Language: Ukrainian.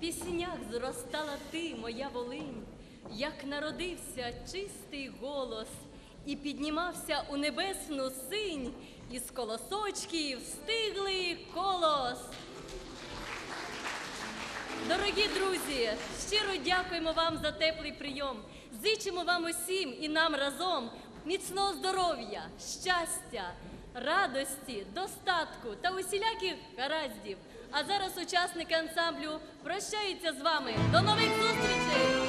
піснях зростала ти, моя Волинь, як народився чистий голос і піднімався у небесну синь, із колосочків стиглий колос. Дорогі друзі, щиро дякуємо вам за теплий прийом. Зичимо вам усім і нам разом міцного здоров'я, щастя, радості, достатку та усіляких гараздів. А зараз учасники ансамблю прощаються з вами. До нових зустрічей!